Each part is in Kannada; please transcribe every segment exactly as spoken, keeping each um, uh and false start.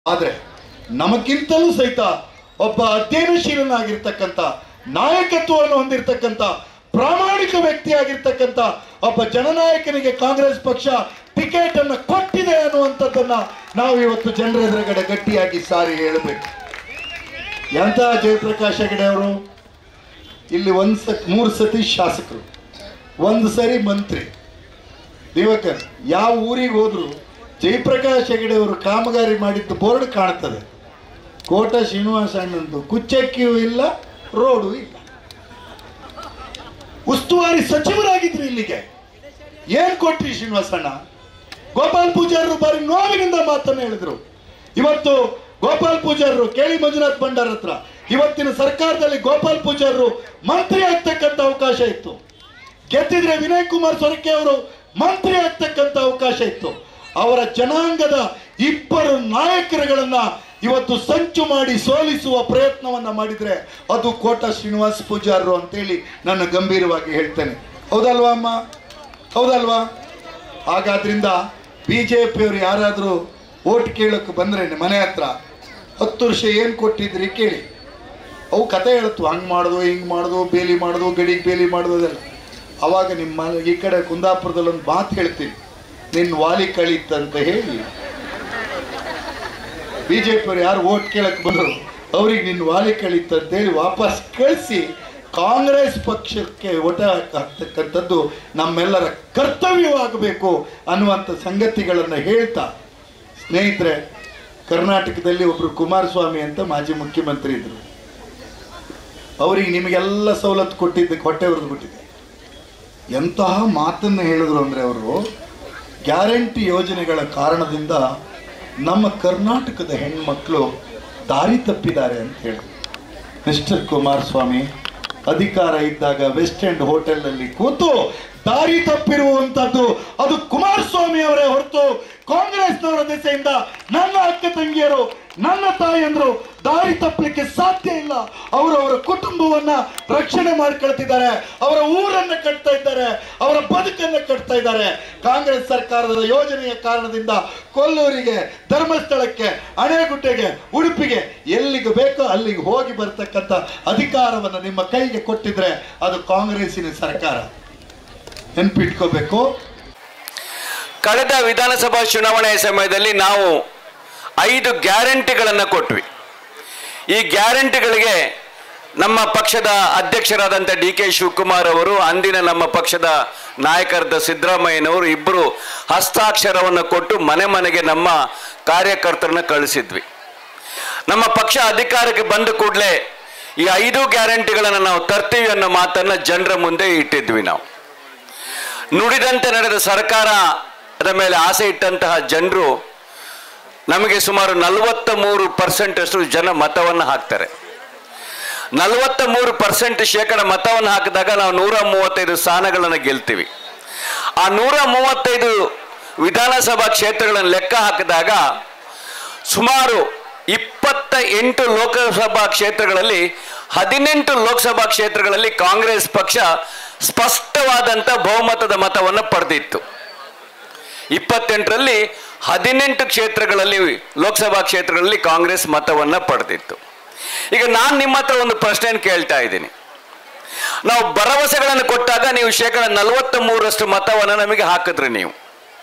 ಆದರೆ ನಮಗಿಂತಲೂ ಸಹಿತ ಒಬ್ಬ ಅಧ್ಯಯನಶೀಲನಾಗಿರ್ತಕ್ಕಂಥ ನಾಯಕತ್ವವನ್ನು ಹೊಂದಿರತಕ್ಕಂಥ ಪ್ರಾಮಾಣಿಕ ವ್ಯಕ್ತಿಯಾಗಿರ್ತಕ್ಕಂಥ ಒಬ್ಬ ಜನನಾಯಕನಿಗೆ ಕಾಂಗ್ರೆಸ್ ಪಕ್ಷ ಟಿಕೆಟ್ ಅನ್ನು ಕೊಟ್ಟಿದೆ ಅನ್ನುವಂಥದ್ದನ್ನ ನಾವು ಇವತ್ತು ಜನರ ಎದುರುಗಡೆ ಗಟ್ಟಿಯಾಗಿ ಸಾರಿ ಹೇಳಬೇಕು. ಎಂತ ಜಯಪ್ರಕಾಶ್ ಹೆಗಡೆ ಅವರು ಇಲ್ಲಿ ಒಂದು ಸ ಮೂರು ಸತಿ ಶಾಸಕರು, ಒಂದು ಸರಿ ಮಂತ್ರಿ. ದಿವಾಕರ್ ಯಾವ ಊರಿಗೆ ಹೋದ್ರು ಜಯಪ್ರಕಾಶ್ ಹೆಗಡೆ ಅವರು ಕಾಮಗಾರಿ ಮಾಡಿದ್ದು ಬೋರ್ಡ್ ಕಾಣ್ತದೆ. ಕೋಟ ಶ್ರೀನಿವಾಸ ಅಣ್ಣಂದು ಕುಚ್ಚಕ್ಕಿಯೂ ಇಲ್ಲ, ರೋಡು ಇಲ್ಲ. ಉಸ್ತುವಾರಿ ಸಚಿವರಾಗಿದ್ರು ಇಲ್ಲಿಗೆ, ಏನ್ ಕೊಟ್ರಿ ಶ್ರೀನಿವಾಸಣ್ಣ? ಗೋಪಾಲ್ ಪೂಜಾರರು ಬಾರಿ ನೋವಿನಿಂದ ಮಾತನ್ನು ಹೇಳಿದ್ರು. ಇವತ್ತು ಗೋಪಾಲ್ ಪೂಜಾರರು ಕೇಳಿ ಮಂಜುನಾಥ್ ಭಂಡಾರ ಹತ್ರ ಇವತ್ತಿನ ಸರ್ಕಾರದಲ್ಲಿ ಗೋಪಾಲ್ ಪೂಜಾರರು ಮಂತ್ರಿ ಆಗ್ತಕ್ಕಂಥ ಅವಕಾಶ ಇತ್ತು. ಗೆದ್ದಿದ್ರೆ ವಿನಯ್ ಕುಮಾರ್ ಸೊರಕೆ ಅವರು ಮಂತ್ರಿ ಆಗ್ತಕ್ಕಂಥ ಅವಕಾಶ ಇತ್ತು. ಅವರ ಜನಾಂಗದ ಇಬ್ಬರು ನಾಯಕರುಗಳನ್ನ ಇವತ್ತು ಸಂಚು ಮಾಡಿ ಸೋಲಿಸುವ ಪ್ರಯತ್ನವನ್ನ ಮಾಡಿದ್ರೆ ಅದು ಕೋಟ ಶ್ರೀನಿವಾಸ ಪೂಜಾರರು ಅಂತೇಳಿ ನಾನು ಗಂಭೀರವಾಗಿ ಹೇಳ್ತೇನೆ. ಹೌದಲ್ವಾ ಅಮ್ಮ? ಹೌದಲ್ವಾ? ಹಾಗಾದ್ರಿಂದ ಬಿಜೆಪಿಯವರು ಯಾರಾದರೂ ಓಟ್ ಕೇಳಕ್ಕೆ ಬಂದ್ರೆ ಮನೆ ಹತ್ರ ಹತ್ತು ವರ್ಷ ಏನು ಕೊಟ್ಟಿದ್ರಿ ಕೇಳಿ. ಅವು ಕತೆ ಹೇಳುತ್ತವು, ಹಂಗೆ ಮಾಡೋದು ಹಿಂಗೆ ಮಾಡೋದು, ಬೇಲಿ ಮಾಡೋದು, ಗಡಿಗೆ ಬೇಲಿ ಮಾಡೋದು ಅದೆಲ್ಲ. ಅವಾಗ ನಿಮ್ಮ ಈ ಕಡೆ ಕುಂದಾಪುರದಲ್ಲಿ ಒಂದು ಮಾತು ಹೇಳ್ತೀನಿ, ನಿನ್ನ ವಾಲಿ ಕಳೀತಂತ ಹೇಳಿ ಬಿಜೆಪಿಯವರು ಯಾರು ಓಟ್ ಕೇಳಕ್ಕೆ ಬಂದರು ಅವ್ರಿಗೆ ನಿನ್ನ ವಾಲಿ ಕಳೀತಂತ ಹೇಳಿ ವಾಪಸ್ ಕಳಿಸಿ ಕಾಂಗ್ರೆಸ್ ಪಕ್ಷಕ್ಕೆ ಓಟ ಹಾಕ್ತಕ್ಕಂಥದ್ದು ನಮ್ಮೆಲ್ಲರ ಕರ್ತವ್ಯವಾಗಬೇಕು ಅನ್ನುವಂಥ ಸಂಗತಿಗಳನ್ನು ಹೇಳ್ತಾ, ಸ್ನೇಹಿತರೆ, ಕರ್ನಾಟಕದಲ್ಲಿ ಒಬ್ಬರು ಕುಮಾರಸ್ವಾಮಿ ಅಂತ ಮಾಜಿ ಮುಖ್ಯಮಂತ್ರಿ ಇದ್ರು. ಅವರಿಗೆ ನಿಮಗೆಲ್ಲ ಸವಲತ್ತು ಕೊಟ್ಟಿದ್ದಕ್ಕೆ ಹೊಟ್ಟೆ ಹೊರದು ಬಿಟ್ಟಿದೆ. ಎಂತಹ ಮಾತನ್ನು ಹೇಳಿದ್ರು ಅಂದರೆ ಅವರು ಗ್ಯಾರಂಟಿ ಯೋಜನೆಗಳ ಕಾರಣದಿಂದ ನಮ್ಮ ಕರ್ನಾಟಕದ ಹೆಣ್ಮಕ್ಳು ದಾರಿ ತಪ್ಪಿದ್ದಾರೆ ಅಂತ ಹೇಳಿದ್ರು. ಮಿಸ್ಟರ್ ಕುಮಾರಸ್ವಾಮಿ ಅಧಿಕಾರ ಇದ್ದಾಗ ವೆಸ್ಟ್ ಎಂಡ್ ಹೋಟೆಲ್ನಲ್ಲಿ ಕೂತು ದಾರಿ ತಪ್ಪಿರುವಂಥದ್ದು ಅದು ಕುಮಾರಸ್ವಾಮಿ ಅವರೇ ಹೊರತು ಕಾಂಗ್ರೆಸ್ನವರ ದೆಸೆಯಿಂದ ನನ್ನ ಅಕ್ಕ ತಂಗಿಯರು, ನನ್ನ ತಾಯಿಯಂದ್ರು ದಾರಿ ತಪ್ಪಲಿಕ್ಕೆ ಸಾಧ್ಯ ಇಲ್ಲ. ಅವರು ಅವರ ಕುಟುಂಬವನ್ನ ರಕ್ಷಣೆ ಮಾಡ್ಕೊಳ್ತಿದ್ದಾರೆ, ಅವರ ಊರನ್ನ ಕಟ್ತಾ ಇದ್ದಾರೆ, ಅವರ ಬದುಕನ್ನ ಕಟ್ತಾ ಇದ್ದಾರೆ. ಕಾಂಗ್ರೆಸ್ ಸರ್ಕಾರದ ಯೋಜನೆಯ ಕಾರಣದಿಂದ ಕೊಲ್ಲೂರಿಗೆ, ಧರ್ಮಸ್ಥಳಕ್ಕೆ, ಅಣೆಗುಡ್ಡೆಗೆ, ಉಡುಪಿಗೆ ಎಲ್ಲಿಗೆ ಬೇಕೋ ಅಲ್ಲಿಗೆ ಹೋಗಿ ಬರ್ತಕ್ಕಂಥ ಅಧಿಕಾರವನ್ನು ನಿಮ್ಮ ಕೈಗೆ ಕೊಟ್ಟಿದ್ರೆ ಅದು ಕಾಂಗ್ರೆಸ್ಸಿನ ಸರ್ಕಾರ. ನೆನ್ಪಿಟ್ಕೋಬೇಕು. ಕಳೆದ ವಿಧಾನಸಭಾ ಚುನಾವಣೆಯ ಸಮಯದಲ್ಲಿ ನಾವು ಐದು ಗ್ಯಾರಂಟಿಗಳನ್ನು ಕೊಟ್ವಿ. ಈ ಗ್ಯಾರಂಟಿಗಳಿಗೆ ನಮ್ಮ ಪಕ್ಷದ ಅಧ್ಯಕ್ಷರಾದಂಥ ಡಿ ಕೆ ಶಿವಕುಮಾರ್ ಅವರು, ಅಂದಿನ ನಮ್ಮ ಪಕ್ಷದ ನಾಯಕರಾದ ಸಿದ್ದರಾಮಯ್ಯನವರು ಇಬ್ಬರು ಹಸ್ತಾಕ್ಷರವನ್ನು ಕೊಟ್ಟು ಮನೆ ಮನೆಗೆ ನಮ್ಮ ಕಾರ್ಯಕರ್ತರನ್ನ ಕಳಿಸಿದ್ವಿ. ನಮ್ಮ ಪಕ್ಷ ಅಧಿಕಾರಕ್ಕೆ ಬಂದ ಕೂಡಲೇ ಈ ಐದು ಗ್ಯಾರಂಟಿಗಳನ್ನು ನಾವು ತರ್ತೀವಿ ಅನ್ನೋ ಮಾತನ್ನು ಜನರ ಮುಂದೆ ಇಟ್ಟಿದ್ವಿ. ನಾವು ನುಡಿದಂತೆ ನಡೆದ ಸರ್ಕಾರದ ಮೇಲೆ ಆಸೆ ಇಟ್ಟಂತಹ ಜನರು ನಮಗೆ ಸುಮಾರು ನಲವತ್ತ ಮೂರು ಪರ್ಸೆಂಟ್ ಅಷ್ಟು ಜನ ಮತವನ್ನು ಹಾಕ್ತಾರೆ. ನಲವತ್ತ ಮೂರು ಪರ್ಸೆಂಟ್ ಶೇಕಡ ಮತವನ್ನು ಹಾಕಿದಾಗ ನಾವು ನೂರ ಮೂವತ್ತೈದು ಸ್ಥಾನಗಳನ್ನು ಗೆಲ್ತೀವಿ. ಆ ನೂರ ಮೂವತ್ತೈದು ವಿಧಾನಸಭಾ ಕ್ಷೇತ್ರಗಳನ್ನು ಲೆಕ್ಕ ಹಾಕಿದಾಗ ಸುಮಾರು ಇಪ್ಪತ್ತ ಎಂಟು ಲೋಕಸಭಾ ಕ್ಷೇತ್ರಗಳಲ್ಲಿ ಹದಿನೆಂಟು ಲೋಕಸಭಾ ಕ್ಷೇತ್ರಗಳಲ್ಲಿ ಕಾಂಗ್ರೆಸ್ ಪಕ್ಷ ಸ್ಪಷ್ಟವಾದಂಥ ಬಹುಮತದ ಮತವನ್ನು ಪಡೆದಿತ್ತು. ಇಪ್ಪತ್ತೆಂಟರಲ್ಲಿ ಹದಿನೆಂಟು ಕ್ಷೇತ್ರಗಳಲ್ಲಿ, ಲೋಕಸಭಾ ಕ್ಷೇತ್ರಗಳಲ್ಲಿ ಕಾಂಗ್ರೆಸ್ ಮತವನ್ನು ಪಡೆದಿತ್ತು. ಈಗ ನಾನು ನಿಮ್ಮ ಹತ್ರ ಒಂದು ಪ್ರಶ್ನೆಯನ್ನು ಕೇಳ್ತಾ ಇದ್ದೀನಿ. ನಾವು ಭರವಸೆಗಳನ್ನು ಕೊಟ್ಟಾಗ ನೀವು ಶೇಕಡ ನಲವತ್ತ ಮೂರರಷ್ಟು ಮತವನ್ನು ನಮಗೆ ಹಾಕಿದ್ರಿ. ನೀವು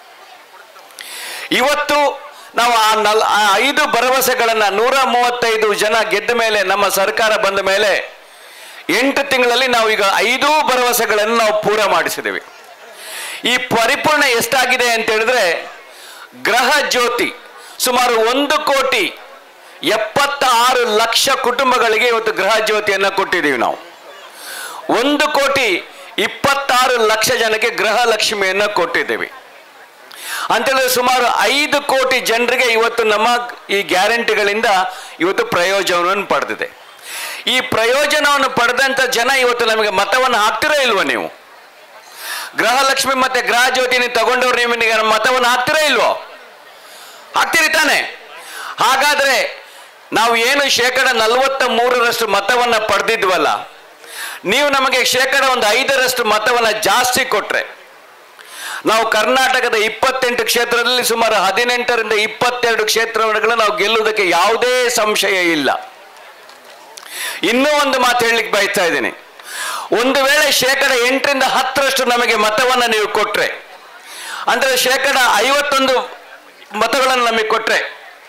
ಇವತ್ತು ನಾವು ಆ ನಲ್ ಆ ಐದು ಭರವಸೆಗಳನ್ನು ನೂರ ಮೂವತ್ತೈದು ಜನ ಗೆದ್ದ ಮೇಲೆ, ನಮ್ಮ ಸರ್ಕಾರ ಬಂದ ಮೇಲೆ ಎಂಟು ತಿಂಗಳಲ್ಲಿ ನಾವು ಈಗ ಐದೂ ಭರವಸೆಗಳನ್ನು ನಾವು ಪೂರ ಮಾಡಿಸಿದ್ದೇವೆ. ಈ ಪರಿಪೂರ್ಣ ಎಷ್ಟಾಗಿದೆ ಅಂತ ಹೇಳಿದ್ರೆ, ಗೃಹ ಜ್ಯೋತಿ ಸುಮಾರು ಒಂದು ಕೋಟಿ ಎಪ್ಪತ್ತ ಆರು ಲಕ್ಷ ಕುಟುಂಬಗಳಿಗೆ ಇವತ್ತು ಗೃಹ ಜ್ಯೋತಿಯನ್ನು ಕೊಟ್ಟಿದ್ದೀವಿ. ನಾವು ಒಂದು ಕೋಟಿ ಇಪ್ಪತ್ತಾರು ಲಕ್ಷ ಜನಕ್ಕೆ ಗೃಹ ಲಕ್ಷ್ಮಿಯನ್ನು ಕೊಟ್ಟಿದ್ದೇವೆ. ಅಂತೇಳಿದ್ರೆ ಸುಮಾರು ಐದು ಕೋಟಿ ಜನರಿಗೆ ಇವತ್ತು ನಮ್ಮ ಈ ಗ್ಯಾರಂಟಿಗಳಿಂದ ಇವತ್ತು ಪ್ರಯೋಜನವನ್ನು ಪಡೆದಿದೆ. ಈ ಪ್ರಯೋಜನವನ್ನು ಪಡೆದಂಥ ಜನ ಇವತ್ತು ನಮಗೆ ಮತವನ್ನು ಹಾಕ್ತಿರೋ ಇಲ್ವೋ? ನೀವು ಗೃಹಲಕ್ಷ್ಮಿ ಮತ್ತೆ ಗೃಹ ಜ್ಯೋತಿನ ತಗೊಂಡವ್ರು ನಿಮಗೆ ಮತವನ್ನು ಹಾಕ್ತಿರೋ ಇಲ್ವೋ? ಹಾಕ್ತಿರಿ ತಾನೆ? ಹಾಗಾದ್ರೆ ನಾವು ಏನು ಶೇಕಡ ನಲವತ್ತ ಮೂರರಷ್ಟು ಮತವನ್ನು ಪಡೆದಿದ್ವಲ್ಲ, ನೀವು ನಮಗೆ ಶೇಕಡ ಒಂದು ಐದರಷ್ಟು ಮತವನ್ನು ಜಾಸ್ತಿ ಕೊಟ್ರೆ ನಾವು ಕರ್ನಾಟಕದ ಇಪ್ಪತ್ತೆಂಟು ಕ್ಷೇತ್ರದಲ್ಲಿ ಸುಮಾರು ಹದಿನೆಂಟರಿಂದ ಇಪ್ಪತ್ತೆರಡು ಕ್ಷೇತ್ರಗಳನ್ನು ನಾವು ಗೆಲ್ಲುವುದಕ್ಕೆ ಯಾವುದೇ ಸಂಶಯ ಇಲ್ಲ. ಇನ್ನೂ ಒಂದು ಮಾತು ಹೇಳಲಿಕ್ಕೆ ಬಯಸ್ತಾ ಇದ್ದೀನಿ. ಒಂದು ವೇಳೆ ಶೇಕಡ ಎಂಟರಿಂದ ಹತ್ತರಷ್ಟು ನಮಗೆ ಮತವನ್ನು ನೀವು ಕೊಟ್ರೆ, ಅಂದ್ರೆ ಶೇಕಡ ಐವತ್ತೊಂದು ಮತಗಳನ್ನು ನಮಗೆ ಕೊಟ್ರೆ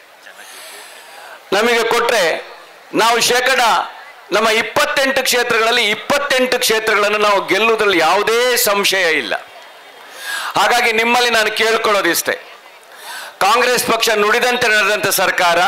ನಮಗೆ ಕೊಟ್ರೆ ನಾವು ಶೇಕಡ ನಮ್ಮ ಇಪ್ಪತ್ತೆಂಟು ಕ್ಷೇತ್ರಗಳಲ್ಲಿ ಇಪ್ಪತ್ತೆಂಟು ಕ್ಷೇತ್ರಗಳನ್ನು ನಾವು ಗೆಲ್ಲುವುದರಲ್ಲಿ ಯಾವುದೇ ಸಂಶಯ ಇಲ್ಲ. ಹಾಗಾಗಿ ನಿಮ್ಮಲ್ಲಿ ನಾನು ಕೇಳ್ಕೊಳ್ಳೋದಿಷ್ಟೇ, ಕಾಂಗ್ರೆಸ್ ಪಕ್ಷ ನುಡಿದಂತೆ ನಡೆದಂಥ ಸರ್ಕಾರ,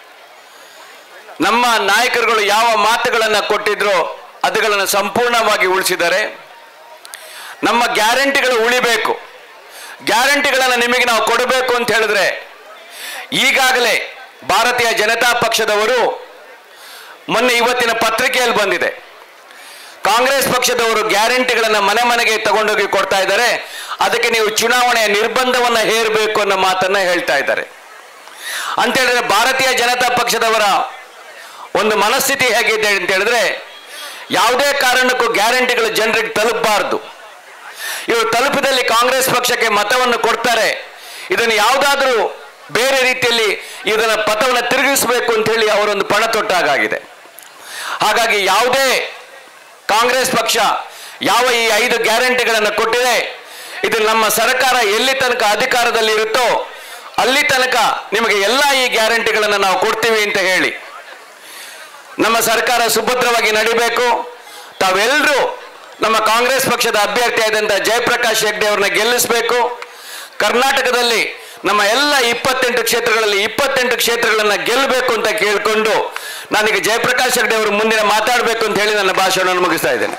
ನಮ್ಮ ನಾಯಕರುಗಳು ಯಾವ ಮಾತುಗಳನ್ನು ಕೊಟ್ಟಿದ್ರೋ ಅದುಗಳನ್ನು ಸಂಪೂರ್ಣವಾಗಿ ಉಳಿಸಿದ್ದಾರೆ. ನಮ್ಮ ಗ್ಯಾರಂಟಿಗಳು ಉಳಿಬೇಕು, ಗ್ಯಾರಂಟಿಗಳನ್ನು ನಿಮಗೆ ನಾವು ಕೊಡಬೇಕು ಅಂತ ಹೇಳಿದ್ರೆ ಈಗಾಗಲೇ ಭಾರತೀಯ ಜನತಾ ಪಕ್ಷದವರು ಮೊನ್ನೆ ಇವತ್ತಿನ ಪತ್ರಿಕೆಯಲ್ಲಿ ಬಂದಿದೆ, ಕಾಂಗ್ರೆಸ್ ಪಕ್ಷದವರು ಗ್ಯಾರಂಟಿಗಳನ್ನು ಮನೆ ಮನೆಗೆ ತಗೊಂಡೋಗಿ ಕೊಡ್ತಾ ಇದ್ದಾರೆ, ಅದಕ್ಕೆ ನೀವು ಚುನಾವಣೆಯ ನಿರ್ಬಂಧವನ್ನು ಹೇರಬೇಕು ಅನ್ನೋ ಮಾತನ್ನ ಹೇಳ್ತಾ ಇದ್ದಾರೆ. ಅಂತ ಹೇಳಿದ್ರೆ ಭಾರತೀಯ ಜನತಾ ಪಕ್ಷದವರ ಒಂದು ಮನಸ್ಥಿತಿ ಹೇಗಿದೆ ಅಂತ ಹೇಳಿದ್ರೆ, ಯಾವುದೇ ಕಾರಣಕ್ಕೂ ಗ್ಯಾರಂಟಿಗಳು ಜನರಿಗೆ ತಲುಪಬಾರದು. ಇವರು ತಲುಪಿದಲ್ಲಿ ಕಾಂಗ್ರೆಸ್ ಪಕ್ಷಕ್ಕೆ ಮತವನ್ನು ಕೊಡ್ತಾರೆ, ಇದನ್ನು ಯಾವುದಾದ್ರೂ ಬೇರೆ ರೀತಿಯಲ್ಲಿ ಇದನ್ನ ಪಥವನ್ನು ತಿರುಗಿಸಬೇಕು ಅಂತ ಹೇಳಿ ಅವರೊಂದು ಪಣ ತೊಟ್ಟಾಗಿದೆ. ಹಾಗಾಗಿ ಯಾವುದೇ ಕಾಂಗ್ರೆಸ್ ಪಕ್ಷ ಯಾವ ಈ ಐದು ಗ್ಯಾರಂಟಿಗಳನ್ನು ಕೊಟ್ಟಿದೆ, ಇದು ನಮ್ಮ ಸರ್ಕಾರ ಎಲ್ಲಿ ತನಕ ಅಧಿಕಾರದಲ್ಲಿ ಇರುತ್ತೋ ಅಲ್ಲಿ ತನಕ ನಿಮಗೆ ಎಲ್ಲ ಈ ಗ್ಯಾರಂಟಿಗಳನ್ನು ನಾವು ಕೊಡ್ತೀವಿ ಅಂತ ಹೇಳಿ ನಮ್ಮ ಸರ್ಕಾರ ಸುಭದ್ರವಾಗಿ ನಡಿಬೇಕು. ತಾವೆಲ್ಲರೂ ನಮ್ಮ ಕಾಂಗ್ರೆಸ್ ಪಕ್ಷದ ಅಭ್ಯರ್ಥಿಯಾದಂಥ ಜಯಪ್ರಕಾಶ್ ಹೆಗ್ಡೆ ಅವರನ್ನ ಗೆಲ್ಲಿಸಬೇಕು. ಕರ್ನಾಟಕದಲ್ಲಿ ನಮ್ಮ ಎಲ್ಲ ಇಪ್ಪತ್ತೆಂಟು ಕ್ಷೇತ್ರಗಳಲ್ಲಿ ಇಪ್ಪತ್ತೆಂಟು ಕ್ಷೇತ್ರಗಳನ್ನು ಗೆಲ್ಲಬೇಕು ಅಂತ ಕೇಳಿಕೊಂಡು ನಾನೀಗ ಜಯಪ್ರಕಾಶ್ ಹೆಗ್ಡೆ ಅವರು ಮುಂದಿನ ಮಾತಾಡಬೇಕು ಅಂತ ಹೇಳಿ ನನ್ನ ಭಾಷಣವನ್ನು ಮುಗಿಸ್ತಾ ಇದ್ದೇನೆ.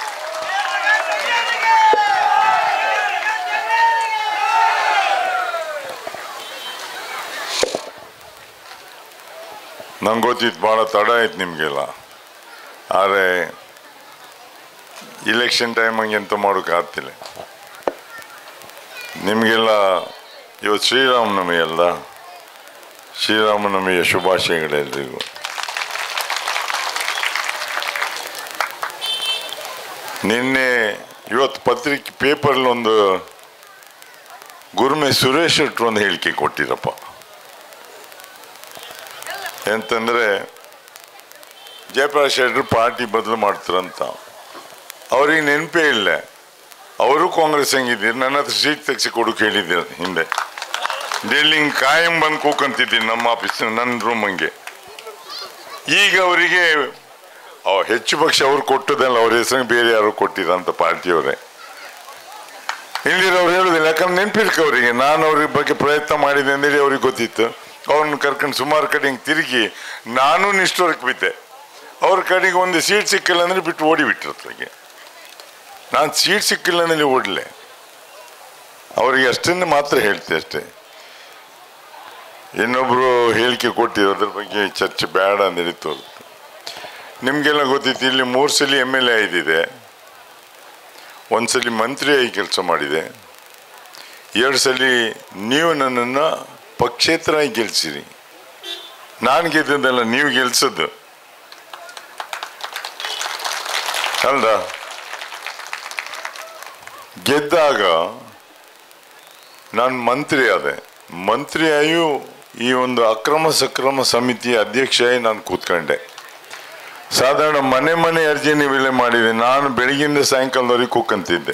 ನಂಗೆ ಗೊತ್ತಿತ್ತು ಭಾಳ ತಡ ಆಯ್ತು ನಿಮಗೆಲ್ಲ, ಆದರೆ ಇಲೆಕ್ಷನ್ ಟೈಮಂಗೆ ಎಂತ ಮಾಡೋಕೆ ಆಗ್ತಿಲ್ಲ. ನಿಮಗೆಲ್ಲ ಇವತ್ತು ಶ್ರೀರಾಮನವಮಿ ಅಲ್ಲ, ಶ್ರೀರಾಮನವಮಿಯ ಶುಭಾಶಯಗಳೆಲ್ಲರಿಗೂ. ನಿನ್ನೆ ಇವತ್ತು ಪತ್ರಿಕೆ ಪೇಪರ್ಲಿ ಒಂದು ಗುರುಮೆ ಸುರೇಶ್ ಶೆಟ್ಟರು ಒಂದು ಹೇಳಿಕೆ ಕೊಟ್ಟಿರಪ್ಪ. ಎಂತಂದರೆ ಜಯಪ್ರಕಾಶ್ ಶೆಟ್ಟರು ಪಾರ್ಟಿ ಬದಲು ಮಾಡ್ತಾರಂತ. ಅವ್ರಿಗೆ ನೆನಪೇ ಇಲ್ಲ, ಅವರು ಕಾಂಗ್ರೆಸ್ ಹಂಗಿದ್ದೀರಿ, ನನ್ನ ಹತ್ರ ಸೀಟ್ ತೆಗೆಸಿ ಕೊಡೋಕೆ ಹೇಳಿದ್ದೀರ ಹಿಂದೆ. ಡೆಲ್ಲಿ ಕಾಯಂ ಬಂದು ಕೂಕಂತಿದ್ದೀನಿ ನಮ್ಮ ಆಫೀಸ್ ನನ್ನ ರೂಮ್ ಹಂಗೆ. ಈಗ ಅವರಿಗೆ ಹೆಚ್ಚು ಪಕ್ಷ ಅವ್ರು ಕೊಟ್ಟದಲ್ಲ, ಅವ್ರ ಹೆಸರು ಬೇರೆ ಯಾರು ಕೊಟ್ಟಿರಂತ ಪಾರ್ಟಿಯವರೇ. ಇಲ್ಲಿರೋರು ಹೇಳೋದಿಲ್ಲ, ಯಾಕಂದ್ರೆ ನೆನಪಿರ್ಕ ಅವರಿಗೆ ನಾನು ಅವ್ರ ಬಗ್ಗೆ ಪ್ರಯತ್ನ ಮಾಡಿದೆ ಅಂತೇಳಿ ಅವ್ರಿಗೆ ಗೊತ್ತಿತ್ತು. ಅವ್ರನ್ನ ಕರ್ಕೊಂಡು ಸುಮಾರು ಕಡೆ ಹಿಂಗೆ ತಿರುಗಿ ನಾನು ನಿಷ್ಠೂರಕ್ಕೆ ಬಿದ್ದೆ. ಅವ್ರ ಕಡೆಗೆ ಒಂದು ಸೀಟ್ ಸಿಕ್ಕಿಲ್ಲ ಅಂದರೆ ಬಿಟ್ಟು ಓಡಿಬಿಟ್ಟಿರ್ತಗೆ. ನಾನು ಸೀಟ್ ಸಿಕ್ಕಿಲ್ಲ ಅಂದರೆ ಓಡಲೆ ಅವರಿಗೆ ಅಷ್ಟನ್ನು ಮಾತ್ರ ಹೇಳ್ತೆ ಅಷ್ಟೇ. ಇನ್ನೊಬ್ಬರು ಹೇಳಿಕೆ ಕೊಟ್ಟಿರೋ ಅದ್ರ ಬಗ್ಗೆ ಚರ್ಚೆ ಬೇಡ ಅಂತೇಳಿ ತೋರುತ್ತೆ. ನಿಮಗೆಲ್ಲ ಗೊತ್ತಿತ್ತು, ಇಲ್ಲಿ ಮೂರು ಸಲ ಎಮ್ ಎಲ್ ಎ ಇದ್ದಿದೆ, ಒಂದು ಸಲ ಮಂತ್ರಿಯಾಗಿ ಕೆಲಸ ಮಾಡಿದೆ, ಎರಡು ಸಲ ನೀವು ನನ್ನನ್ನು ಪಕ್ಷೇತರ ಗೆಲ್ಸಿರಿ. ನಾನು ಗೆದ್ದದಲ್ಲ, ನೀವು ಗೆಲ್ಸದ್ದು ಅಲ್ದ. ಗೆದ್ದಾಗ ನಾನು ಮಂತ್ರಿ ಆದೆ. ಮಂತ್ರಿಯಾಗಿಯೂ ಈ ಒಂದು ಅಕ್ರಮ ಸಕ್ರಮ ಸಮಿತಿ ಅಧ್ಯಕ್ಷರಾಗಿ ನಾನು ಕೂತ್ಕೊಂಡೆ. ಸಾಧಾರಣ ಮನೆ ಮನೆ ಅರ್ಜಿ ವಿಲೆ ಮಾಡಿದೆ. ನಾನು ಬೆಳಗಿಂದ ಸಾಯಂಕಾಲದವರೆಗೆ ಕೂಕಂತಿದ್ದೆ.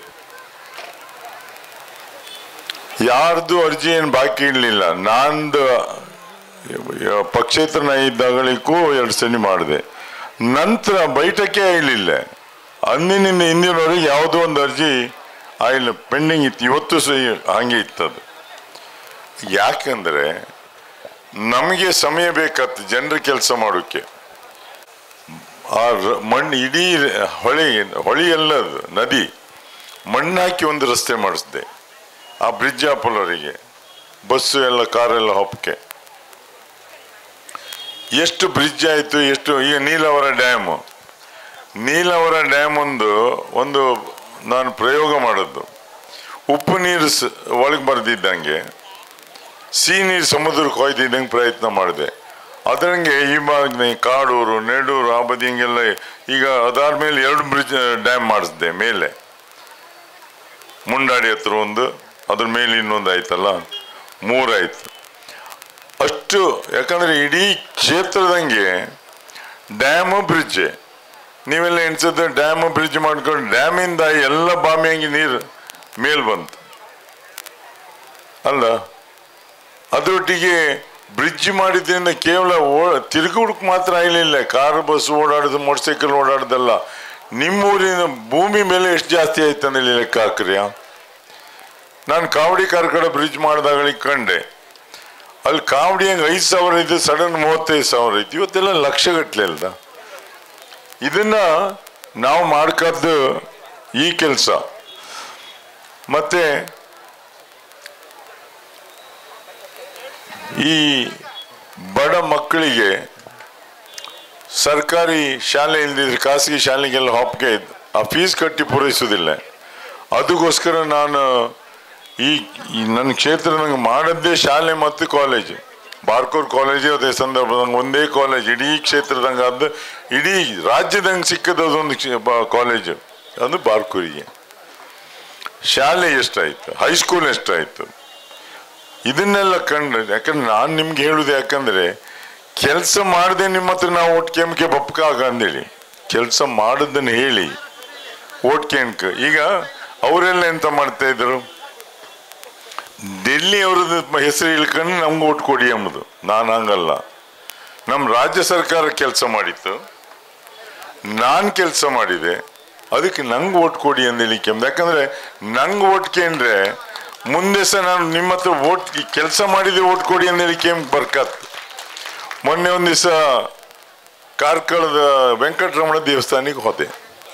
ಯಾರ್ದು ಅರ್ಜಿ ಏನು ಬಾಕಿ ಇರಲಿಲ್ಲ. ನಂದು ಪಕ್ಷೇತರನ ಇದ್ದಾಗಳಿಗೂ ಎರಡು ಸಲ ಮಾಡಿದೆ. ನಂತರ ಬೈಠಕ್ಕೆ ಆಗಲಿಲ್ಲ. ಅಂದಿನಿಂದ ಹಿಂದಿನವರೆಗೆ ಯಾವುದೋ ಒಂದು ಅರ್ಜಿ ಆಗಿಲ್ಲ, ಪೆಂಡಿಂಗ್ ಇತ್ತು. ಇವತ್ತು ಸಹ ಹಾಗೆ ಇತ್ತದು. ಯಾಕಂದರೆ ನಮಗೆ ಸಮಯ ಬೇಕಾಗ್ತದೆ ಜನರ ಕೆಲಸ ಮಾಡೋಕ್ಕೆ. ಆ ಮಣ್ಣು ಇಡೀ ಹೊಳೆ ಹೊಳೆ ಎಲ್ಲದು ನದಿ ಮಣ್ಣು ಹಾಕಿ ಒಂದು ರಸ್ತೆ ಮಾಡಿಸಿದೆ. ಆ ಬ್ರಿಡ್ಜ್ ಹಾಪಲವರಿಗೆ ಬಸ್ಸು ಎಲ್ಲ ಕಾರೆಲ್ಲ ಹೊಪ್ಪಕ್ಕೆ ಎಷ್ಟು ಬ್ರಿಡ್ಜ್ ಆಯಿತು, ಎಷ್ಟು. ಈಗ ನೀಲಾವರ ಡ್ಯಾಮು ನೀಲಾವರ ಡ್ಯಾಮ್ ಒಂದು ಒಂದು ನಾನು ಪ್ರಯೋಗ ಮಾಡೋದು. ಉಪ್ಪು ನೀರು ಸ ಒಳಗೆ ಬರೆದಿದ್ದಂಗೆ ಸಿಹಿ ನೀರು ಸಮುದ್ರಕ್ಕೆ ಹೊಯ್ದಿದ್ದಂಗೆ ಪ್ರಯತ್ನ ಮಾಡಿದೆ. ಅದರಂಗೆ ಈ ಭಾಗ ಕಾಡೂರು ನೆಡೂರು ಆ ಬದಿ ಹಿಂಗೆಲ್ಲ. ಈಗ ಅದಾದ್ಮೇಲೆ ಎರಡು ಬ್ರಿಡ್ಜ್ ಡ್ಯಾಮ್ ಮಾಡಿಸಿದೆ. ಮೇಲೆ ಮುಂಡಾಡಿ ಹತ್ರ ಒಂದು, ಅದ್ರ ಮೇಲೆ ಇನ್ನೊಂದು ಆಯ್ತಲ್ಲ, ಮೂರಾಯ್ತು. ಅಷ್ಟು ಯಾಕಂದ್ರೆ ಇಡೀ ಕ್ಷೇತ್ರದಂಗೆ ಡ್ಯಾಮ್ ಬ್ರಿಡ್ಜ್ ನೀವೆಲ್ಲ ಎಣಿಸಿದ್ರೆ ಡ್ಯಾಮ್ ಬ್ರಿಡ್ಜ್ ಮಾಡ್ಕೊಂಡು ಡ್ಯಾಮಿಂದ ಎಲ್ಲ ಬಾಮಿಯಾಗಿ ನೀರು ಮೇಲ್ ಬಂತು ಅಲ್ಲ. ಅದರೊಟ್ಟಿಗೆ ಬ್ರಿಡ್ಜ್ ಮಾಡಿದ್ರಿಂದ ಕೇವಲ ಓ ತಿರುಗುಡಕ್ ಮಾತ್ರ ಆಗಲಿಲ್ಲ, ಕಾರು ಬಸ್ ಓಡಾಡೋದು ಮೋಟರ್ ಸೈಕಲ್ ಓಡಾಡೋದಲ್ಲ, ನಿಮ್ಮೂರಿನ ಭೂಮಿ ಮೇಲೆ ಎಷ್ಟು ಜಾಸ್ತಿ ಆಯ್ತು ಅಂದ್ರೆ ಲೆಕ್ಕ ಹಾಕ್ರಿ. ನಾನು ಕಾವಡಿ ಕಾರ್ಕಳ ಬ್ರಿಡ್ಜ್ ಮಾಡಿದಾಗಳಿಗೆ ಕಂಡೆ, ಅಲ್ಲಿ ಕಾವಡಿ ಹಂಗೆ ಐದು ಸಾವಿರ ಇದ್ದು ಸಡನ್ ಮೂವತ್ತೈದು ಸಾವಿರ ಇತ್ತು, ಇವತ್ತೆಲ್ಲ ಲಕ್ಷಗಟ್ಟಲೆ ಅಲ್ದ. ಇದನ್ನ ನಾವು ಮಾಡ್ಕದ್ದು ಈ ಕೆಲಸ. ಮತ್ತೆ ಈ ಬಡ ಮಕ್ಕಳಿಗೆ ಸರ್ಕಾರಿ ಶಾಲೆ ಇಲ್ದಿದ್ರೆ ಖಾಸಗಿ ಶಾಲೆಗೆಲ್ಲ ಹಾಪ್ಗೆ ಆ ಫೀಸ್ ಕಟ್ಟಿ ಪೂರೈಸೋದಿಲ್ಲ. ಅದಕ್ಕೋಸ್ಕರ ನಾನು ಈ ನನ್ನ ಕ್ಷೇತ್ರ ನಂಗೆ ಮಾಡದ್ದೇ ಶಾಲೆ ಮತ್ತು ಕಾಲೇಜು. ಬಾರ್ಕೂರ್ ಕಾಲೇಜು ಅದೇ ಸಂದರ್ಭದಂಗೆ ಒಂದೇ ಕಾಲೇಜ್ ಇಡೀ ಕ್ಷೇತ್ರದಂಗೆ ಅದು ಇಡೀ ರಾಜ್ಯದಂಗೆ ಸಿಕ್ಕದೊಂದು ಕಾಲೇಜು ಅದು ಬಾರ್ಕೂರಿಗೆ. ಶಾಲೆ ಎಷ್ಟಾಯ್ತು, ಹೈಸ್ಕೂಲ್ ಎಷ್ಟಾಯ್ತು, ಇದನ್ನೆಲ್ಲ ಕಂಡು. ಯಾಕಂದ್ರೆ ನಾನು ನಿಮ್ಗೆ ಹೇಳುದು ಯಾಕಂದ್ರೆ ಕೆಲಸ ಮಾಡದೆ ನಿಮ್ಮ ಹತ್ರ ನಾವು ಓಟ್ ಕೆಮ್ಕೆ ಬಪ್ಪಕಾಗ ಅಂದೇಳಿ ಕೆಲಸ ಮಾಡೋದನ್ನು ಹೇಳಿ ಓಟ್ ಕೆಮ್ಕ. ಈಗ ಅವರೆಲ್ಲ ಎಂತ ಮಾಡ್ತಾ ಇದ್ರು, ಡೆಲ್ಲಿ ಅವ್ರದ್ದು ಹೆಸರು ಇಳ್ಕೊಂಡು ನಮ್ಗೆ ಓಟ್ ಕೊಡಿ ಎಂಬುದು. ನಾನು ಹಂಗಲ್ಲ, ನಮ್ಮ ರಾಜ್ಯ ಸರ್ಕಾರ ಕೆಲಸ ಮಾಡಿತ್ತು, ನಾನು ಕೆಲಸ ಮಾಡಿದೆ, ಅದಕ್ಕೆ ನಂಗೆ ಓಟ್ ಕೊಡಿ ಅಂದೇಳಿ ಕೆಮ್ದು. ಯಾಕಂದ್ರೆ ನಂಗೆ ಓಟ್ ಕೇಂದ್ರೆ ಮುಂದೆ ಸಹ ನಾನು ನಿಮ್ಮ ಹತ್ರ ಓಟ್ ಕೆಲಸ ಮಾಡಿದೆ ಓಟ್ ಕೊಡಿ ಅಂದೇಳಿ ಕೆಮ್ ಬರ್ಕತ್. ಮೊನ್ನೆ ಒಂದು ದಿವಸ ಕಾರ್ಕಳದ ವೆಂಕಟರಮಣ ದೇವಸ್ಥಾನಕ್ಕೆ ಹೋದೆ.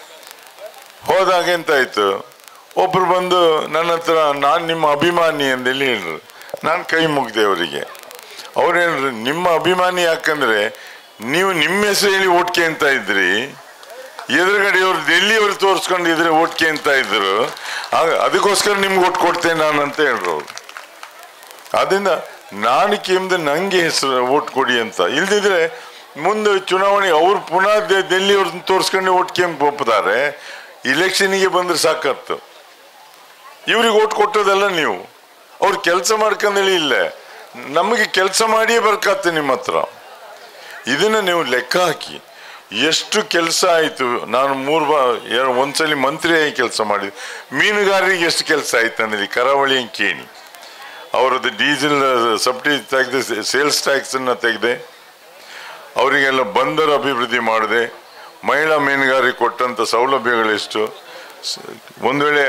ಹೋದಾಗ ಎಂತಾಯ್ತು, ಒಬ್ರು ಬಂದು ನನ್ನ ಹತ್ರ ನಾನು ನಿಮ್ಮ ಅಭಿಮಾನಿ ಅಂದೇಳಿ ಹೇಳ್ರು. ನಾನು ಕೈ ಮುಗ್ದೆ ಅವರಿಗೆ. ಅವ್ರು ಹೇಳ್ರು, ನಿಮ್ಮ ಅಭಿಮಾನಿ ಯಾಕಂದ್ರೆ ನೀವು ನಿಮ್ಮ ಹೆಸರು ಹೇಳಿ ಓಟ್ಕೆ ಅಂತ ಇದ್ರಿ, ಎದುರುಗಡೆಯವ್ರು ಡೆಲ್ಲಿಯವ್ರು ತೋರಿಸ್ಕೊಂಡಿದ್ರೆ ಓಟ್ಕೆ ಅಂತ ಇದ್ರು, ಅದಕ್ಕೋಸ್ಕರ ನಿಮ್ಗೆ ಓಟ್ ಕೊಡ್ತೇನೆ ನಾನು ಅಂತ ಹೇಳ್ರು ಅವ್ರು. ಅದರಿಂದ ನಾನು ಕೇಮ್ದೆ ನಂಗೆ ಹೆಸರು ಓಟ್ ಕೊಡಿ ಅಂತ. ಇಲ್ದಿದ್ರೆ ಮುಂದೆ ಚುನಾವಣೆ ಅವ್ರು ಪುನಃ ಡೆಲ್ಲಿಯವ್ರನ್ನ ತೋರಿಸ್ಕೊಂಡು ಓಟ್ ಕೇಂಪ್ ಒಪ್ಪುತ್ತಾರೆ, ಇಲೆಕ್ಷನ್ಗೆ ಬಂದ್ರೆ ಸಾಕತ್ತು. ಇವ್ರಿಗೆ ಓಟ್ ಕೊಟ್ಟೋದಲ್ಲ ನೀವು, ಅವ್ರು ಕೆಲಸ ಮಾಡ್ಕೊಂಡೇಳಿ ಇಲ್ಲ, ನಮಗೆ ಕೆಲಸ ಮಾಡಿಯೇ ಬರ್ಕತ್ತೆ ನಿಮ್ಮ ಹತ್ರ. ಇದನ್ನ ನೀವು ಲೆಕ್ಕ ಹಾಕಿ ಎಷ್ಟು ಕೆಲಸ ಆಯಿತು. ನಾನು ಮೂರು ಬಾ ಒಂದ್ಸಲಿ ಮಂತ್ರಿಯಾಗಿ ಕೆಲಸ ಮಾಡಿದೆ. ಮೀನುಗಾರರಿಗೆ ಎಷ್ಟು ಕೆಲಸ ಆಯ್ತು ಅಂದ್ರೆ ಕರಾವಳಿ ಕೇಣಿ ಅವರದ್ದು ಡೀಸೆಲ್ ಸಬ್ಸಿಡಿ ತೆಗೆದು ಸೇಲ್ಸ್ ಟ್ಯಾಕ್ಸನ್ನು ತೆಗೆದೆ, ಅವರಿಗೆಲ್ಲ ಬಂದರು ಅಭಿವೃದ್ಧಿ ಮಾಡಿದೆ. ಮಹಿಳಾ ಮೀನುಗಾರರಿಗೆ ಕೊಟ್ಟಂಥ ಸೌಲಭ್ಯಗಳೆಷ್ಟು. ಒಂದು ವೇಳೆ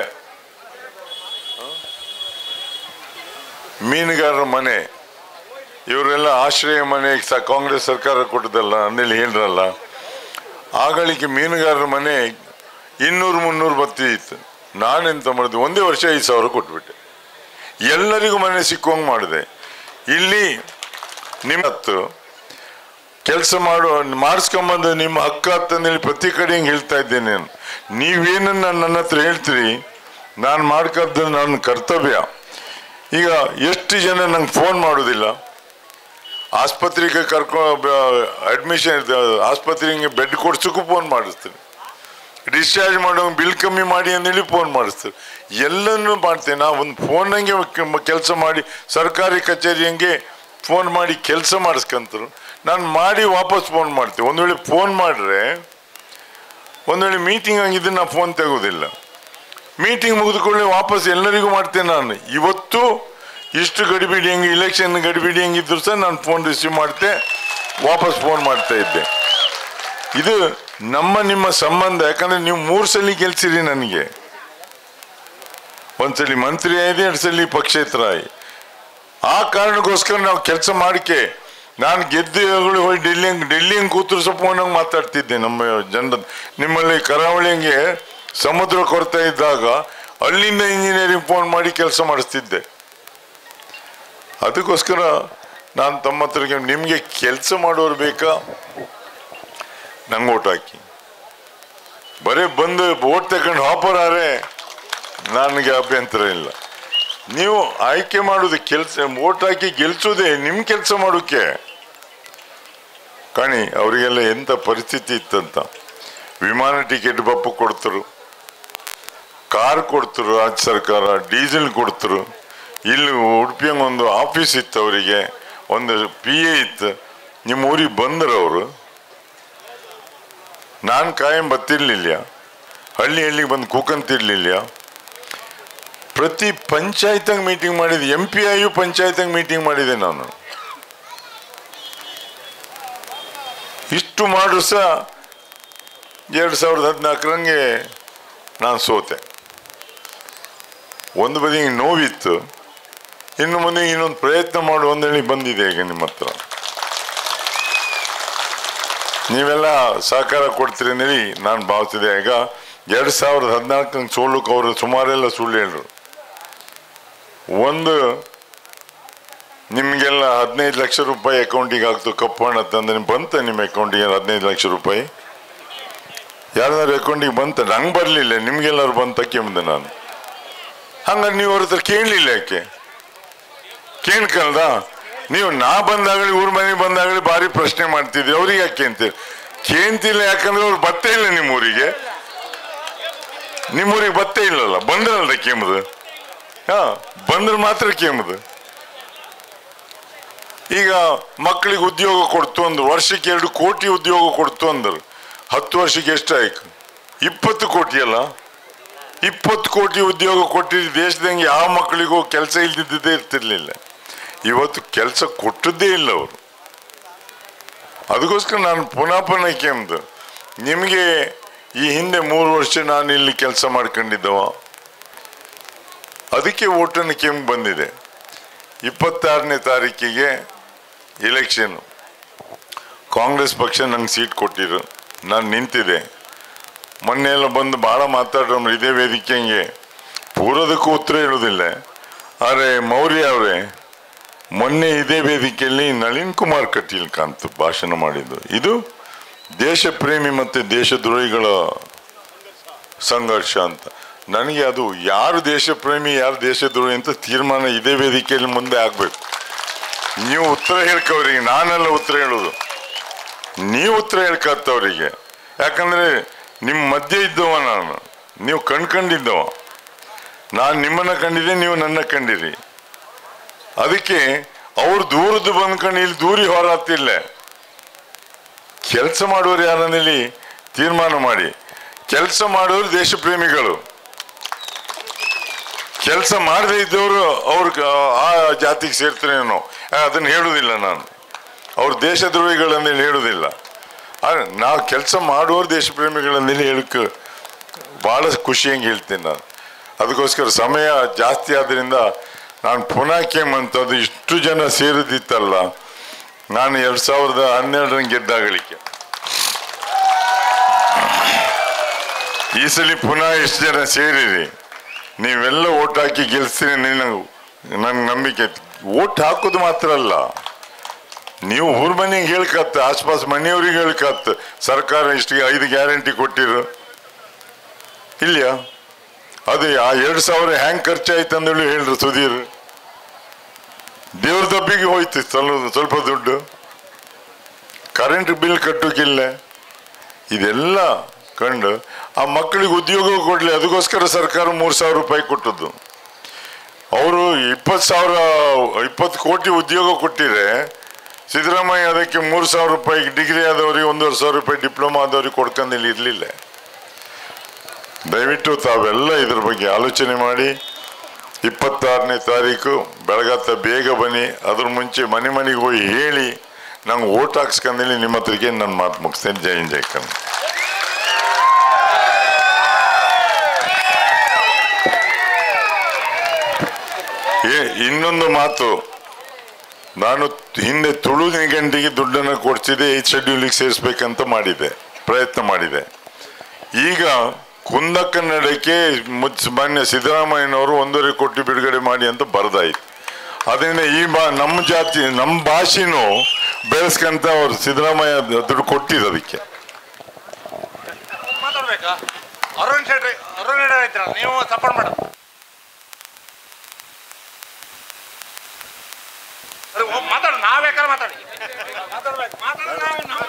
ಮೀನುಗಾರರ ಮನೆ ಇವರೆಲ್ಲ ಆಶ್ರಯ ಮನೆ ಸಹ ಕಾಂಗ್ರೆಸ್ ಸರ್ಕಾರ ಕೊಟ್ಟದಲ್ಲ ಅಂದೇಳಿ ಹೇಳ್ರಲ್ಲ, ಆಗಳಿಗೆ ಮೀನುಗಾರರ ಮನೆ ಇನ್ನೂರು ಮುನ್ನೂರು ಬತ್ತಿತ್ತು. ನಾನೆಂತ ಮಾಡಿದೆ, ಒಂದೇ ವರ್ಷ ಐದು ಸಾವಿರ ಕೊಟ್ಬಿಟ್ಟೆ, ಎಲ್ಲರಿಗೂ ಮನೆ ಸಿಕ್ಕುವಂಗೆ ಮಾಡಿದೆ. ಇಲ್ಲಿ ನಿಮ್ಮ ಹತ್ತು ಕೆಲಸ ಮಾಡೋ ಮಾಡಿಸ್ಕೊಂಬಂದು ನಿಮ್ಮ ಹಕ್ಕ ಹತ್ತಂದೇಳಿ ಪ್ರತಿ ಕಡೆ ಹಿಂಗೆ ಹೇಳ್ತಾ ಇದ್ದೇನೆ ನಾನು. ನೀವೇನನ್ನ ನನ್ನ ಹತ್ರ ಹೇಳ್ತೀರಿ, ನಾನು ಮಾಡ್ಕದ್ದು ನನ್ನ ಕರ್ತವ್ಯ. ಈಗ ಎಷ್ಟು ಜನ ನಂಗೆ ಫೋನ್ ಮಾಡೋದಿಲ್ಲ, ಆಸ್ಪತ್ರೆಗೆ ಕರ್ಕೊ ಅಡ್ಮಿಷನ್ ಆಸ್ಪತ್ರೆಗೆ ಬೆಡ್ ಕೊಡ್ಸೋಕ್ಕೂ ಫೋನ್ ಮಾಡಿಸ್ತೀನಿ, ಡಿಸ್ಚಾರ್ಜ್ ಮಾಡೋ ಬಿಲ್ ಕಮ್ಮಿ ಮಾಡಿ ಅಂದೇಳಿ ಫೋನ್ ಮಾಡಿಸ್ತಾರೆ, ಎಲ್ಲನೂ ಮಾಡ್ತೇನೆ. ನಾ ಒಂದು ಫೋನಂಗೆ ಕೆಲಸ ಮಾಡಿ ಸರ್ಕಾರಿ ಕಚೇರಿ ಹಂಗೆ ಫೋನ್ ಮಾಡಿ ಕೆಲಸ ಮಾಡಿಸ್ಕೊಂತರು. ನಾನು ಮಾಡಿ ವಾಪಸ್ ಫೋನ್ ಮಾಡ್ತೇವೆ. ಒಂದು ವೇಳೆ ಫೋನ್ ಮಾಡಿದ್ರೆ ಒಂದು ವೇಳೆ ಮೀಟಿಂಗ್ ಹಂಗಿದ್ರೆ ನಾ ಫೋನ್ ತೆಗೋದಿಲ್ಲ. ಮೀಟಿಂಗ್ ಮುಗಿದುಕೊಳ್ಳಿ ವಾಪಸ್ ಎಲ್ಲರಿಗೂ ಮಾಡ್ತೇನೆ. ನಾನು ಇವತ್ತು ಇಷ್ಟು ಗಡಿಬಿಡಿ ಹಂಗೆ ಇಲೆಕ್ಷನ್ ಗಡಿಬಿಡಿ ಹಂಗಿದ್ರು ಸಹ ನಾನು ಫೋನ್ ರಿಸೀವ್ ಮಾಡ್ತೆ, ವಾಪಸ್ ಫೋನ್ ಮಾಡ್ತಾ ಇದ್ದೆ. ಇದು ನಮ್ಮ ನಿಮ್ಮ ಸಂಬಂಧ. ಯಾಕಂದ್ರೆ ನೀವು ಮೂರು ಸಲ ಗೆಲ್ಸಿರಿ ನನಗೆ, ಒಂದ್ಸಲಿ ಮಂತ್ರಿ ಆಯ್ತು, ಎರಡು ಸಲ ಪಕ್ಷೇತರ ಆಯಿ. ಆ ಕಾರಣಕ್ಕೋಸ್ಕರ ನಾವು ಕೆಲಸ ಮಾಡಿಕೆ ನಾನು ಗೆದ್ದು ಹೋಗಿ ಡೆಲ್ಲಿ ಹಂಗೆ ಡೆಲ್ಲಿ ಹಂಗೆ ಕೂತರು ಸಹ ಫೋನಂಗೆ ಮಾತಾಡ್ತಿದ್ದೆ ನಮ್ಮ ಜನರ. ನಿಮ್ಮಲ್ಲಿ ಕರಾವಳಿಗೆ ಸಮುದ್ರ ಕೊರತೆ ಇದ್ದಾಗ ಅಲ್ಲಿಂದ ಇಂಜಿನಿಯರಿಂಗ್ ಫೋನ್ ಮಾಡಿ ಕೆಲಸ ಮಾಡಿಸ್ತಿದ್ದೆ. ಅದಕ್ಕೋಸ್ಕರ ನಾನು ತಮ್ಮ ಹತ್ರ ನಿಮಗೆ ಕೆಲಸ ಮಾಡೋರು ಬೇಕಾ, ನಂಗೆ ಓಟ್ ಹಾಕಿ. ಬರೀ ಬಂದು ಓಟ್ ತಗೊಂಡು ಹಾಪರಾರೆ ನನಗೆ ಅಭ್ಯಂತರ ಇಲ್ಲ. ನೀವು ಆಯ್ಕೆ ಮಾಡೋದು ಕೆಲಸ, ಓಟ್ ಹಾಕಿ ಗೆಲ್ಸೋದೇ ನಿಮ್ಮ ಕೆಲಸ ಮಾಡೋಕ್ಕೆ. ಕಾಣಿ ಅವರಿಗೆಲ್ಲ ಎಂಥ ಪರಿಸ್ಥಿತಿ ಇತ್ತಂತ. ವಿಮಾನ ಟಿಕೆಟ್ ಬಪ್ಪು ಕೊಡ್ತರು, ಕಾರ್ ಕೊಡ್ತರು ರಾಜ್ಯ ಸರ್ಕಾರ, ಡೀಸೆಲ್ ಕೊಡ್ತರು. ಇಲ್ಲಿ ಉಡುಪಿಯಂಗೆ ಒಂದು ಆಫೀಸ್ ಇತ್ತು, ಅವರಿಗೆ ಒಂದು ಪಿ ಎ ಇತ್ತು. ನಿಮ್ಮ ಊರಿಗೆ ಬಂದರು ಅವರು. ನಾನು ಕಾಯಂ ಬತ್ತಿರ್ಲಿಲ್ಲ, ಹಳ್ಳಿ ಹಳ್ಳಿಗೆ ಬಂದು ಕೂಕಂತಿರ್ಲಿಲ್ಲ. ಪ್ರತಿ ಪಂಚಾಯತ್ಗೆ ಮೀಟಿಂಗ್ ಮಾಡಿದೆ, ಎಂ ಪಿ ಐಯು ಪಂಚಾಯತ್ಗೆ ಮೀಟಿಂಗ್ ಮಾಡಿದೆ ನಾನು. ಇಷ್ಟು ಮಾಡಿದ್ರು ಸಹ ಎರಡು ಸಾವಿರದ ಹದಿನಾಲ್ಕರಂಗೆ ನಾನು ಸೋತೆ. ಒಂದು ಬದಿಗೆ ನೋವಿತ್ತು, ಇನ್ನು ಮುಂದೆ ಇನ್ನೊಂದು ಪ್ರಯತ್ನ ಮಾಡು ಅಂದೇಳಿ ಬಂದಿದೆ ಈಗ ನಿಮ್ಮ ಹತ್ರ. ನೀವೆಲ್ಲ ಸಹಕಾರ ಕೊಡ್ತೀರಿ ಅಂದೇಳಿ ನಾನು ಭಾವಿಸಿದೆ. ಈಗ ಎರಡು ಸಾವಿರದ ಹದಿನಾಲ್ಕಂಗೆ ಸೋಲಕ್ಕೆ ಅವರು ಸುಮಾರೆಲ್ಲ ಸುಳ್ಳು ಹೇಳಿದ್ರು. ಒಂದು, ನಿಮಗೆಲ್ಲ ಹದಿನೈದು ಲಕ್ಷ ರೂಪಾಯಿ ಅಕೌಂಟಿಗೆ ಆಗ್ತು ಕಪ್ಪು ಹಣ ತಂದ್ರೆ ಬಂತ ನಿಮ್ಮ ಅಕೌಂಟಿಗೆ ಹದಿನೈದು ಲಕ್ಷ ರೂಪಾಯಿ? ಯಾರ್ದಾರು ಅಕೌಂಟಿಗೆ ಬಂತ? ನಂಗೆ ಬರಲಿಲ್ಲ, ನಿಮ್ಗೆಲ್ಲರೂ ಬಂತ ಕೆಮ್ಮದೆ ನಾನು. ಹಂಗಾರೆ ನೀವು ಅವ್ರ ಹತ್ರ ಕೇಳಲಿಲ್ಲ ಯಾಕೆ? ಕೇಳ್ಕಲ್ದ ನೀವು? ನಾ ಬಂದಾಗಲಿ ಊರ್ ಮನೆಗೆ ಬಂದಾಗಲಿ ಭಾರಿ ಪ್ರಶ್ನೆ ಮಾಡ್ತಿದ್ರಿ, ಅವ್ರಿಗೆ ಯಾಕೆ ಅಂತೀರಿ? ಕೇಂತಿಲ್ಲ, ಯಾಕಂದ್ರೆ ಅವ್ರು ಬತ್ತೇ ಇಲ್ಲ ನಿಮ್ಮೂರಿಗೆ. ನಿಮ್ಮೂರಿಗೆ ಬತ್ತೇ ಇಲ್ಲಲ್ಲ, ಬಂದ್ರಲ್ದ ಕೇಮದು. ಹಾ, ಬಂದ್ರೆ ಮಾತ್ರ ಕೇಮದು. ಈಗ ಮಕ್ಕಳಿಗೆ ಉದ್ಯೋಗ ಕೊಡ್ತು ಅಂದ್ರು, ವರ್ಷಕ್ಕೆ ಎರಡು ಕೋಟಿ ಉದ್ಯೋಗ ಕೊಡ್ತು ಅಂದ್ರು. ಹತ್ತು ವರ್ಷಕ್ಕೆ ಎಷ್ಟಾಯ್ತು? ಇಪ್ಪತ್ತು ಕೋಟಿ ಅಲ್ಲ? ಇಪ್ಪತ್ತು ಕೋಟಿ ಉದ್ಯೋಗ ಕೊಟ್ಟಿದ್ದು ದೇಶದಂಗೆ ಯಾವ ಮಕ್ಕಳಿಗೂ ಕೆಲಸ ಇಲ್ದಿದ್ದೇ ಇರ್ತಿರ್ಲಿಲ್ಲ. ಇವತ್ತು ಕೆಲಸ ಕೊಟ್ಟದ್ದೇ ಇಲ್ಲ ಅವರು. ಅದಕ್ಕೋಸ್ಕರ ನಾನು ಪುನಃ ಪುನಃ ಕೇಮ್ದು, ನಿಮಗೆ ಈ ಹಿಂದೆ ಮೂರು ವರ್ಷ ನಾನು ಇಲ್ಲಿ ಕೆಲಸ ಮಾಡ್ಕೊಂಡಿದ್ದವ, ಅದಕ್ಕೆ ಓಟನ್ನು ಕೆಂಪು ಬಂದಿದೆ. ಇಪ್ಪತ್ತಾರನೇ ತಾರೀಕಿಗೆ ಇಲೆಕ್ಷನ್, ಕಾಂಗ್ರೆಸ್ ಪಕ್ಷ ನಂಗೆ ಸೀಟ್ ಕೊಟ್ಟಿರು, ನಾನು ನಿಂತಿದೆ. ಮೊನ್ನೆ ಎಲ್ಲ ಬಂದು ಭಾಳ ಮಾತಾಡ್ರು ಇದೇ ವೇದಿಕೆಗೆ, ಪೂರದಕ್ಕೂ ಉತ್ತರ ಹೇಳೋದಿಲ್ಲ. ಆದರೆ ಮೌರ್ಯ ಅವರೇ, ಮೊನ್ನೆ ಇದೇ ವೇದಿಕೆಯಲ್ಲಿ ನಳಿನ್ ಕುಮಾರ್ ಕಟೀಲ್ ಕಾಂತ್ ಭಾಷಣ ಮಾಡಿದ್ದು. ಇದು ದೇಶ ಪ್ರೇಮಿ ಮತ್ತು ದೇಶದ್ರೋಹಿಗಳ ಸಂಘರ್ಷ ಅಂತ. ನನಗೆ ಅದು ಯಾರು ದೇಶ ಪ್ರೇಮಿ ಯಾರು ದೇಶದ್ರೋಹಿ ಅಂತ ತೀರ್ಮಾನ ಇದೇ ವೇದಿಕೆಯಲ್ಲಿ ಮುಂದೆ ಆಗಬೇಕು. ನೀವು ಉತ್ತರ ಹೇಳ್ಕವ್ರಿಗೆ, ನಾನೆಲ್ಲ ಉತ್ತರ ಹೇಳೋದು. ನೀವು ಉತ್ತರ ಹೇಳ್ಕತ್ತವ್ರಿಗೆ, ಯಾಕಂದರೆ ನಿಮ್ಮ ಮಧ್ಯೆ ಇದ್ದವ ನಾನು, ನೀವು ಕಣ್ಕಂಡಿದ್ದವ. ನಾನು ನಿಮ್ಮನ್ನ ಕಂಡಿದ್ದೆ, ನೀವು ನನ್ನ ಕಂಡಿರಿ. ಅದಕ್ಕೆ ಅವ್ರು ದೂರದ್ದು ಬಂದ್ಕೊಂಡು ಇಲ್ಲಿ ದೂರಿ ಹೊರತ್ತಿಲ್ಲ. ಕೆಲಸ ಮಾಡುವವರು ಯಾರನ್ನಲ್ಲಿ ತೀರ್ಮಾನ ಮಾಡಿ. ಕೆಲಸ ಮಾಡೋರು ದೇಶ ಪ್ರೇಮಿಗಳು, ಕೆಲಸ ಮಾಡದೇ ಇದ್ದವರು ಅವ್ರ ಆ ಜಾತಿಗೆ ಸೇರ್ತಾರೇನೋ ಅದನ್ನು ಹೇಳುವುದಿಲ್ಲ ನಾನು. ಅವ್ರು ದೇಶದ್ರೋಹಿಗಳಂದೇಳಿ ಹೇಳುವುದಿಲ್ಲ. ಆದರೆ ನಾವು ಕೆಲಸ ಮಾಡುವವರು ದೇಶ ಪ್ರೇಮಿಗಳಂದೇಳಿ ಹೇಳಕ್ಕೆ ಭಾಳ ಖುಷಿಯಂಗೆ ಹೇಳ್ತೀನಿ ನಾನು. ಅದಕ್ಕೋಸ್ಕರ ಸಮಯ ಜಾಸ್ತಿ ಆದ್ದರಿಂದ ನಾನು ಪುನಃ ಕೇಮಂತದ್ದು ಇಷ್ಟು ಜನ ಸೇರಿದಿತ್ತಲ್ಲ. ನಾನು ಎರಡು ಸಾವಿರದ ಹನ್ನೆರಡರಂಗೆ ಗೆದ್ದಾಗಲಿಕ್ಕೆ ಈ ಸಲ ಪುನಃ ಎಷ್ಟು ಜನ ಸೇರಿರಿ, ನೀವೆಲ್ಲ ಓಟ್ ಹಾಕಿ ಗೆಲ್ಸ್ತೀನಿ ನನಗೆ ನಂಗೆ ನಂಬಿಕೆ. ಓಟ್ ಹಾಕೋದು ಮಾತ್ರ ಅಲ್ಲ, ನೀವು ಊರ್ ಮನೆಗೆ ಹೇಳ್ಕತ್ತ, ಆಸ್ಪಾಸ್ ಮನೆಯವ್ರಿಗೆ ಹೇಳ್ಕತ್ತ, ಸರ್ಕಾರ ಇಷ್ಟಿಗೆ ಐದು ಗ್ಯಾರಂಟಿ ಕೊಟ್ಟಿರು ಇಲ್ಲಿಯ ಅದೇ ಆ ಎರಡು ಸಾವಿರ ಹ್ಯಾಂಗ್ ಖರ್ಚಾಯ್ತು ಅಂದೇಳಿ ಹೇಳ್ರು ಸುಧೀರ್. ದೇವ್ರ ದಬ್ಬಿಗೆ ಹೋಯ್ತು ಸ್ವಲ್ಪ ಸ್ವಲ್ಪ ದುಡ್ಡು, ಕರೆಂಟ್ ಬಿಲ್ ಕಟ್ಟೋಕ್ಕಿಲ್ಲ. ಇದೆಲ್ಲ ಕಂಡು ಆ ಮಕ್ಕಳಿಗೆ ಉದ್ಯೋಗ ಕೊಡಲಿ, ಅದಕ್ಕೋಸ್ಕರ ಸರ್ಕಾರ ಮೂರು ಸಾವಿರ ರೂಪಾಯಿ ಕೊಟ್ಟದ್ದು. ಅವರು ಇಪ್ಪತ್ತು ಸಾವಿರ ಇಪ್ಪತ್ತು ಕೋಟಿ ಉದ್ಯೋಗ ಕೊಟ್ಟಿದ್ರೆ ಸಿದ್ದರಾಮಯ್ಯ ಅದಕ್ಕೆ ಮೂರು ಸಾವಿರ ರೂಪಾಯಿ ಡಿಗ್ರಿ ಆದವ್ರಿಗೆ ಒಂದೂವರೆ ಸಾವಿರ ರೂಪಾಯಿ ಡಿಪ್ಲೊಮಾ ಆದವ್ರಿಗೆ ಕೊಡ್ಕೊಂದಿಲ್ಲ ಇರಲಿಲ್ಲ. ದಯವಿಟ್ಟು ತಾವೆಲ್ಲ ಇದ್ರ ಬಗ್ಗೆ ಆಲೋಚನೆ ಮಾಡಿ ಇಪ್ಪತ್ತಾರನೇ ತಾರೀಕು ಬೆಳಗಾತ ಬೇಗ ಬನ್ನಿ. ಅದ್ರ ಮುಂಚೆ ಮನೆ ಮನೆಗೆ ಹೋಗಿ ಹೇಳಿ ನಂಗೆ ಓಟ್ ಹಾಕ್ಸ್ಕೊಂಡೇಳಿ ನಿಮ್ಮ ಹತ್ರಕ್ಕೆ ನನ್ನ ಮಾತು ಮುಗಿಸ್ತೇನೆ. ಜೈ ಹಿಂದ್ ಜೈ ಕನ್ನಡ. ಏ ಇನ್ನೊಂದು ಮಾತು, ನಾನು ಹಿಂದೆ ತುಳು ನಿಘಂಟಿಗೆ ದುಡ್ಡನ್ನು ಕೊಡ್ಸಿದೆ, ಏತ್ ಶೆಡ್ಯೂಲಿಗೆ ಸೇರಿಸ್ಬೇಕಂತ ಮಾಡಿದೆ, ಪ್ರಯತ್ನ ಮಾಡಿದೆ. ಈಗ ಕುಂದ ಕನ್ನಡಕ್ಕೆ ಮುಚ್ ಮಾನ್ಯ ಸಿದ್ದರಾಮಯ್ಯನವರು ಒಂದೂವರೆ ಕೋಟಿ ಬಿಡುಗಡೆ ಮಾಡಿ ಅಂತ ಬರೆದಾಯ್ತು. ಅದರಿಂದ ಈ ಬಾ ನಮ್ಮ ಜಾತಿ ನಮ್ಮ ಭಾಷೆನೂ ಬೆಳೆಸ್ಕಂತ ಅವ್ರು ಸಿದ್ದರಾಮಯ್ಯ ದುಡ್ಡು ಕೊಟ್ಟಿದ್ದು. ಅದಕ್ಕೆ ಅರುಣ್ ಶೆಟ್ಟಿ ಅರುಣ್ ನೀವು ಸಪೋರ್ಟ್ ಮಾಡ ಮಾತಾಡ ನಾವ್ ಬೇಕಾದ್ರೆ ಮಾತಾಡಿ ಮಾತಾಡ್ಬೇಕು ಮಾತಾಡ